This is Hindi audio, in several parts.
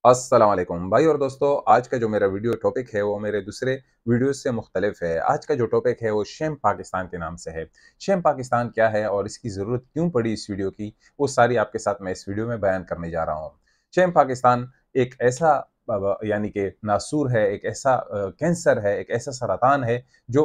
अस्सलाम वालेकुम भाई और दोस्तों। आज का जो मेरा वीडियो टॉपिक है वो मेरे दूसरे वीडियो से मुख्तलिफ है। आज का जो टॉपिक है वो शेम पाकिस्तान के नाम से है। शेम पाकिस्तान क्या है और इसकी ज़रूरत क्यों पड़ी इस वीडियो की, वो सारी आपके साथ मैं इस वीडियो में बयान करने जा रहा हूँ। शेम पाकिस्तान एक ऐसा यानी कि नासूर है, एक ऐसा कैंसर है, एक ऐसा सरतान है जो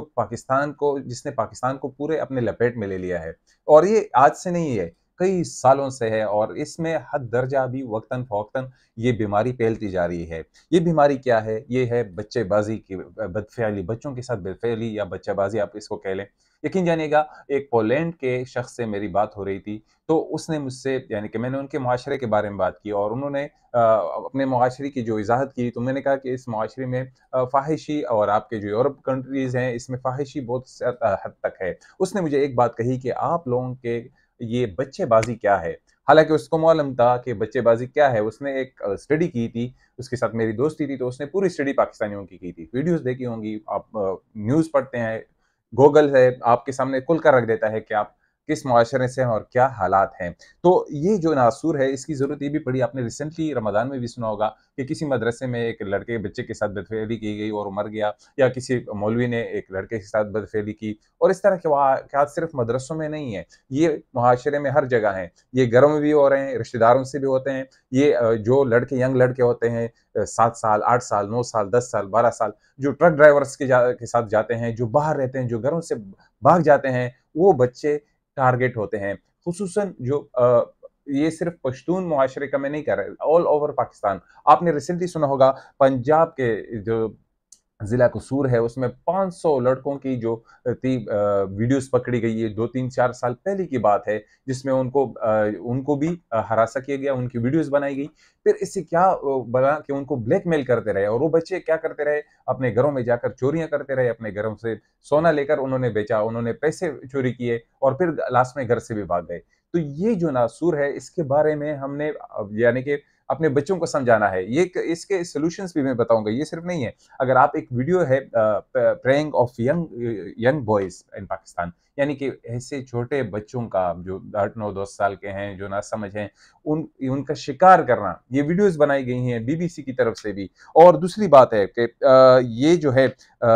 जिसने पाकिस्तान को पूरे अपने लपेट में ले लिया है। और ये आज से नहीं है, कई सालों से है और इसमें हद दर्जा भी वक्तन फ़वक्तन ये बीमारी फैलती जा रही है। ये बीमारी क्या है? ये है बच्चेबाज़ी की बदफ़ियाली, बच्चों के साथ बदफ़ियाली या बच्चेबाज़ी आप इसको कह लें। यकीन जानिएगा, एक पोलैंड के शख़्स से मेरी बात हो रही थी, तो उसने मुझसे यानी कि मैंने उनके मुआशरे के बारे में बात की और उन्होंने अपने मुआशरे की जो इज़ाहत की, तो मैंने कहा कि इस मुआशरे में फ़ाहिशी और आपके जो यूरोप कंट्रीज़ हैं, इसमें फ़ाहिशी बहुत हद तक है। उसने मुझे एक बात कही कि आप लोगों के ये बच्चेबाज़ी क्या है? हालाँकि उसको मालूम था कि बच्चेबाज़ी क्या है, उसने एक स्टडी की थी, उसके साथ मेरी दोस्ती थी, तो उसने पूरी स्टडी पाकिस्तानियों की थी। वीडियोज़ देखी होंगी, आप न्यूज़ पढ़ते हैं, गूगल है, आपके सामने खुल कर रख देता है कि आप किस मुआशरे से हैं और क्या हालात हैं। तो ये जो नासूर है, इसकी ज़रूरत ये भी पड़ी, आपने रिसेंटली रमज़ान में भी सुना होगा कि किसी मदरसे में एक लड़के बच्चे के साथ बदफ़ियाली की गई और वो मर गया, या किसी मौलवी ने एक लड़के के साथ बदफ़ियाली की। और इस तरह के वाक़यात सिर्फ़ मदरसों में नहीं है, ये मुआशरे में हर जगह हैं। ये घरों में भी हो रहे हैं, रिश्तेदारों से भी होते हैं। ये जो यंग लड़के होते हैं 7 साल, 8 साल, 9 साल, 10 साल, 12 साल, जो ट्रक ड्राइवर्स के साथ जाते हैं, जो बाहर रहते हैं, जो घरों से भाग जाते हैं, वो बच्चे टारगेट होते हैं। ख़ुसूसन जो ये सिर्फ़ पश्तून मुआशरे का मैं नहीं कह रहा, ऑल ओवर पाकिस्तान। आपने रिसेंटली सुना होगा पंजाब के जो ज़िला कसूर है, उसमें 500 लड़कों की जो वीडियोज़ पकड़ी गई है, 2, 3, 4 साल पहले की बात है, जिसमें उनको भी हरासा किया गया, उनकी वीडियोज़ बनाई गई। फिर इससे क्या बना कि उनको ब्लैकमेल करते रहे और वो बच्चे क्या करते रहे, अपने घरों में जाकर चोरियाँ करते रहे, अपने घरों से सोना लेकर उन्होंने बेचा, उन्होंने पैसे चोरी किए और फिर लास्ट में घर से भी भाग गए। तो ये जो नासूर है, इसके बारे में हमने यानी कि अपने बच्चों को समझाना है। ये क इसके सॉल्यूशंस भी मैं बताऊँगा, ये सिर्फ़ नहीं है। अगर आप एक वीडियो है preying of young boys in Pakistan, यानी कि ऐसे छोटे बच्चों का जो 8, 9, 10 साल के हैं, जो नासमझ हैं, उनका शिकार करना, ये वीडियोज़ बनाई गई हैं बीबीसी की तरफ से भी। और दूसरी बात है कि ये जो है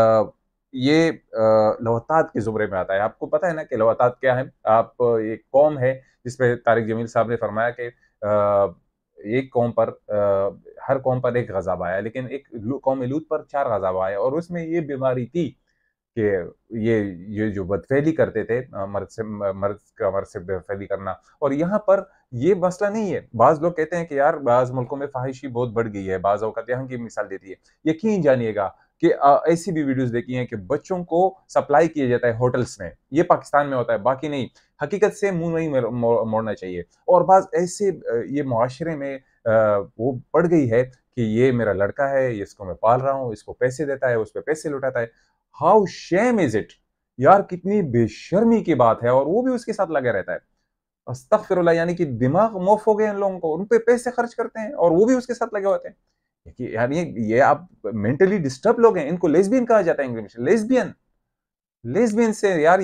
ये लवातात के ज़ुमरे में आता है। आपको पता है ना कि लवातात क्या है? एक कौम है जिसपे तारिक जमील साहब ने फरमाया कि एक कौम पर हर कौम पर एक गज़ब आया, लेकिन एक कौम लूत पर 4 गज़ब आए और उसमें ये बीमारी थी कि ये जो बदफ़ैली करते थे, मर्द से बदफ़ैली करना। और यहाँ पर ये मसला नहीं है। बाज़ लोग कहते हैं कि यार बाज़ मुल्कों में फ़ाहिशी बहुत बढ़ गई है, बाज़ औक़ात यहाँ की मिसाल देती है। यकीन जानिएगा कि ऐसी भी वीडियोज़ देखी हैं कि बच्चों को सप्लाई किया जाता है होटल्स में, ये पाकिस्तान में होता है, बाकी नहीं। हकीकत से मुँह नहीं मोड़ना चाहिए। और बाज़ ऐसे ये मुआशरे में वो पड़ गई है कि ये मेरा लड़का है, इसको मैं पाल रहा हूँ, इसको पैसे देता है, उस पे पैसे लुटाता है। How shame is it! यार कितनी बेशर्मी की बात है और वो भी उसके साथ लगा रहता है। अस्तगफिरुल्लाह, यानी कि दिमाग मुफ़ हो गए इन लोगों को, उन पे पैसे खर्च करते हैं और वो भी उसके साथ लगे होते हैं। देखिए यार, ये आप मेंटली डिस्टर्ब लोग हैं, इनको लेस्बियन कहा जाता है इंग्लिश में, लेस्बियन। लेस्बियन से यार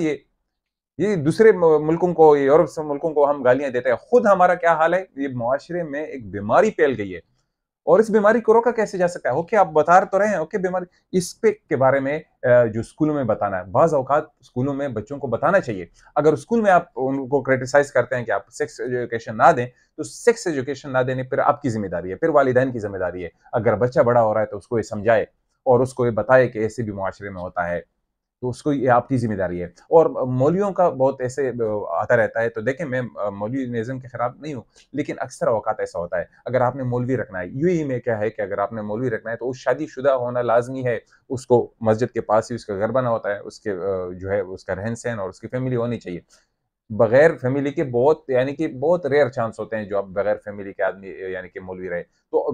ये दूसरे मुल्कों को, यूरोप से मुल्कों को हम गालियाँ देते हैं। खुद हमारा क्या हाल है, ये मुआशरे में एक बीमारी फैल गई है। और इस बीमारी को रोका कैसे जा सकता है? ओके, आप बता तो रहे हैं, ओके बीमारी इस पे के बारे में जो स्कूलों में बताना है। बाज़ औक़ात स्कूलों में बच्चों को बताना चाहिए। अगर स्कूल में आप उनको क्रिटिसाइज़ करते हैं कि आप सेक्स एजुकेशन ना दें, तो सेक्स एजुकेशन ना देने फिर आपकी ज़िम्मेदारी है, फिर वालिदैन की ज़िम्मेदारी है। अगर बच्चा बड़ा हो रहा है तो उसको ये समझाए और उसको ये बताए कि ऐसे भी मुआशरे में होता है। तो उसको ये आपकी ज़िम्मेदारी है। और मौलवियों का बहुत ऐसे आता रहता है, तो देखें मैं मौलविय्ज़म के खिलाफ नहीं हूँ, लेकिन अक्सर औक़ात ऐसा होता है। अगर आपने मौलवी रखना है, यूएई में क्या है कि अगर आपने मौलवी रखना है तो वो शादीशुदा होना लाज़मी है। उसको मस्जिद के पास ही उसका घर बना होता है, उसके जो है उसका रहन-सहन और उसकी फ़ैमिली होनी चाहिए। बगैर फैमिली के बहुत यानी कि बहुत रेयर चांस होते हैं जो आप बगैर फैमिली के आदमी यानी कि मौलवी रहे। तो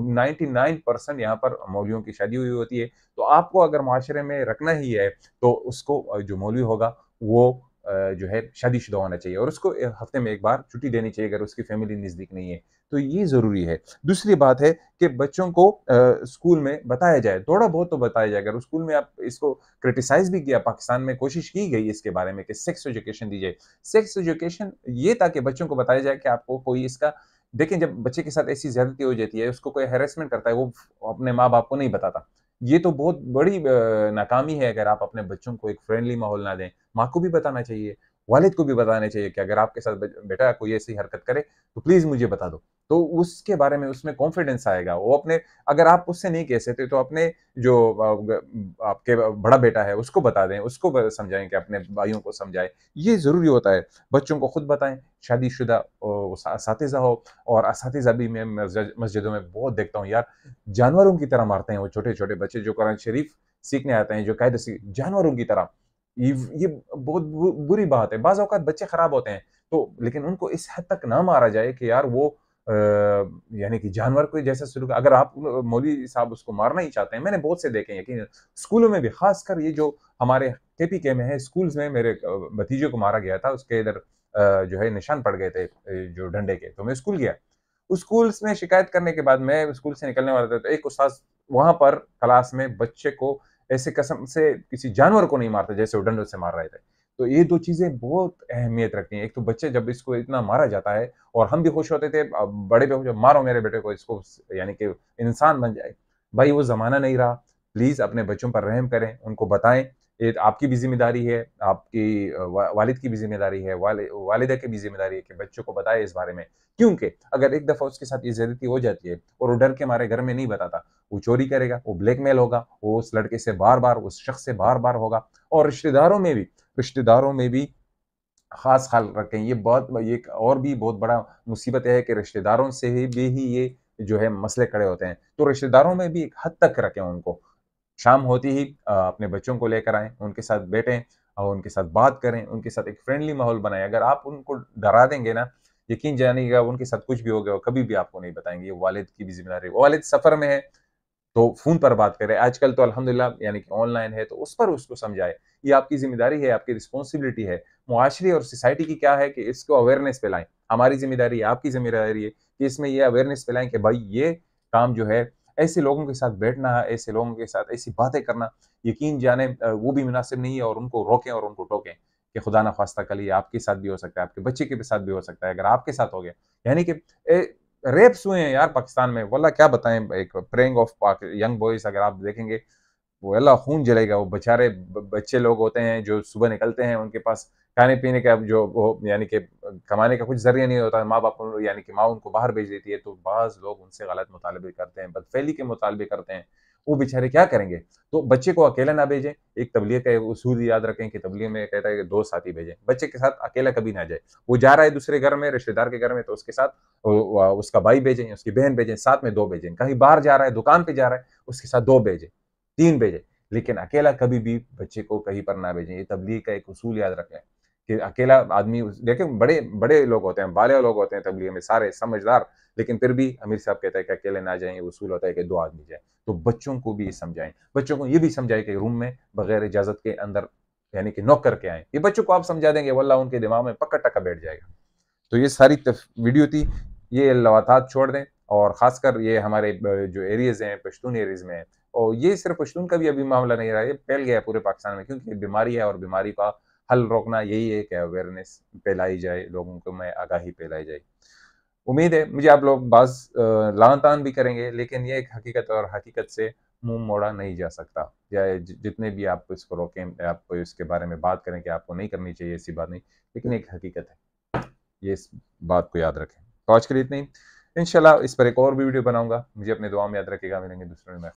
99% यहाँ पर मौलवियों की शादी हुई होती है। तो आपको अगर माशरे में रखना ही है तो उसको जो मौलवी होगा वो जो है शादीशुदा होना चाहिए और उसको हफ्ते में 1 बार छुट्टी देनी चाहिए अगर उसकी फैमिली नज़दीक नहीं है। तो ये ज़रूरी है। दूसरी बात है कि बच्चों को स्कूल में बताया जाए, थोड़ा बहुत तो बताया जाए। अगर स्कूल में आप इसको क्रिटिसाइज़ भी किया, पाकिस्तान में कोशिश की गई इसके बारे में कि सेक्स एजुकेशन दी जाए। सेक्स एजुकेशन ये ताकि बच्चों को बताया जाए कि आपको कोई इसका देखें जब बच्चे के साथ ऐसी ज़्यादती हो जाती है, उसको कोई हैरेसमेंट करता है, वो अपने माँ-बाप को नहीं बताता। ये तो बहुत बड़ी नाकामी है अगर आप अपने बच्चों को एक फ्रेंडली माहौल ना दें। माँ को भी बताना चाहिए, वालिद को भी बताना चाहिए कि अगर आपके साथ बेटा कोई ऐसी हरकत करे, तो प्लीज़ मुझे बता दो। तो उसके बारे में उसमें कॉन्फिडेंस आएगा। वो अपने अगर आप उससे नहीं कह सकते तो अपने जो आपके बड़ा बेटा है उसको बता दें, उसको समझाएँ कि अपने भाइयों को समझाएँ। ये ज़रूरी होता है। बच्चों को खुद बताएँ, शादीशुदा असातिज़ा हो और असातिज़ा भी मैं मस्जिदों में बहुत देखता हूँ यार, जानवरों की तरह मारते हैं वो छोटे-छोटे बच्चे जो कुरान शरीफ सीखने आते हैं, जो कायदे से जानवरों की तरह। ये बहुत बुरी बात है। बाज़ औक़ात बच्चे ख़राब होते हैं, तो लेकिन उनको इस हद तक ना मारा जाए कि यार वो यानी कि जानवर को जैसा सलूक अगर आप मौलवी साहब उसको मारना ही चाहते हैं, मैंने बहुत से देखे हैं यकीनन। स्कूलों में भी ख़ासकर ये जो हमारे केपीके में है, स्कूल्स में मेरे भतीजे को मारा गया था, उसके इधर जो है निशान पड़ गए थे जो डंडे के, तो मैं स्कूल गया। उस स्कूल्स में शिकायत करने के बाद मैं स्कूल से निकलने वाला था, तो एक उस्ताद वहाँ पर क्लास में बच्चे को ऐसे कसम से किसी जानवर को नहीं मारते, जैसे वो डंडों से मार रहे थे। तो ये 2 चीज़ें बहुत अहमियत रखती हैं। एक तो बच्चे जब इसको इतना मारा जाता है और हम भी खुश होते थे बड़े भी खुश मारो मेरे बेटे को इसको यानी कि इंसान बन जाए। भाई वो ज़माना नहीं रहा। प्लीज़ अपने बच्चों पर रहम करें, उनको बताएँ। ये आपकी भी ज़िम्मेदारी है, आपकी वालिद की भी ज़िम्मेदारी है, वालिदा की भी ज़िम्मेदारी है कि बच्चों को बताएँ इस बारे में। क्योंकि अगर एक दफ़ा उसके साथ ये ज़्यादती हो जाती है और वो डर के मारे घर में नहीं बताता, वो चोरी करेगा, वो ब्लैकमेल होगा, वो उस लड़के से बार-बार, उस शख्स से बार-बार होगा और रिश्तेदारों में भी ख़ास ख़्याल रखें। ये एक और भी बहुत बड़ा मुसीबत ये है कि रिश्तेदारों से ही ये जो है मसले खड़े होते हैं। तो रिश्तेदारों में भी एक हद तक रखें उनको। शाम होते ही अपने बच्चों को लेकर आएँ, उनके साथ बैठें और उनके साथ बात करें, उनके साथ एक फ्रेंडली माहौल बनाएँ। अगर आप उनको डरा देंगे ना, यकीन जानिएगा उनके साथ कुछ भी हो गया हो, कभी भी आपको नहीं बताएँगे। ये वालिद की भी ज़िम्मेदारी है। वालिद सफ़र में है, तो फ़ोन पर बात करें। आजकल तो अल्हम्दुलिल्लाह यानी कि ऑनलाइन है, तो उस पर उसको समझाएँ। ये आपकी ज़िम्मेदारी है, आपकी रिस्पॉन्सिबिलिटी है। मुआशरे और सोसाइटी की क्या है कि इसको अवेयरनेस फैलाएँ। हमारी ज़िम्मेदारी है, आपकी ज़िम्मेदारी है कि इसमें ये अवेयरनेस फैलाएँ कि भाई ये काम जो है, ऐसे लोगों के साथ बैठना, ऐसे लोगों के साथ ऐसी बातें करना, यकीन जाने वो भी मुनासिब नहीं है और उनको रोकें और उनको टोकें कि खुदा ना ख़ास्ता कल ये आपके साथ भी हो सकता है, आपके बच्चे के भी साथ भी हो सकता है। अगर आपके साथ हो गया, यानी कि ए रेप्स हुए हैं यार पाकिस्तान में, वल्लाह क्या बताएँ एक preying of Pak young boys अगर आप देखेंगे, वो अल्लाह खून जलेगा, वो बेचारे बच्चे लोग होते हैं जो सुबह निकलते हैं, उनके पास खाने-पीने का जो वो यानी कि कमाने का कुछ ज़रिया नहीं होता है, माँ-बाप यानी कि माँ उनको बाहर भेज देती है, तो बाज़ लोग उनसे गलत मुतालबे करते हैं, बदफ़ेली के मुतालबे करते हैं, वो बेचारे क्या करेंगे? तो बच्चे को अकेला ना भेजें, एक तबलीग का एक उसूल याद रखें कि तबलीग में कहता है कि 2 साथी भेजें, बच्चे के साथ अकेला कभी ना जाए। वो जा रहा है दूसरे घर में, रिश्तेदार के घर में, तो उसके साथ उसका भाई भेजें, उसकी बहन भेजें, साथ में 2 भेजें, कहीं बाहर जा रहा है, दुकान पे जा रहा है, उसके साथ 2 भेजें, 3 भेजें। लेकिन अकेला कभी भी बच्चे को कहीं पर ना भेजें। ये तबलीग का एक उसूल याद रखें कि अकेला आदमी देखें बड़े बड़े लोग होते हैं, बालिग़ लोग होते हैं तबलीग में सारे समझदार, लेकिन फिर भी अमीर साहब कहता है कि अकेले ना जाएँ, ये उसूल होता है कि 2 आदमी जाएँ। तो बच्चों को भी ये समझाएँ। बच्चों को ये भी समझाएँ कि रूम में बगैर इजाज़त के अंदर यानी कि नॉक करके आएँ। ये बच्चों को आप समझा देंगे वल्लाह उनके दिमाग में पक्का-टक्का बैठ जाएगा। तो ये सारी वीडियो थी, ये लवातात छोड़ दें और ख़ासकर ये हमारे जो एरियाज़ हैं, पश्तून एरियाज़ में और ये सिर्फ़ पश्तून का भी अभी मामला नहीं रहा, ये फैल गया है पूरे पाकिस्तान में क्योंकि ये बीमारी है और बीमारी का हल रोकना यही है कि अवेयरनेस फैलाई जाए, लोगों को में आगाही फैलाई जाए। उम्मीद है मुझे आप लोग लान-तान भी करेंगे, लेकिन ये एक हकीकत है और हकीकत से मुँह मोड़ा नहीं जा सकता। या जितने भी आप इसको रोकें, आप इसके बारे में बात करें कि आपको नहीं करनी चाहिए, ऐसी बात नहीं, लेकिन एक हकीकत है। ये इस बात को याद रखें। तो आज के लिए इतना ही। इंशाल्लाह इस पर एक और भी वीडियो बनाऊँगा। मुझे अपनी दुआ में याद रखिएगा। मिलेंगे दूसरे में।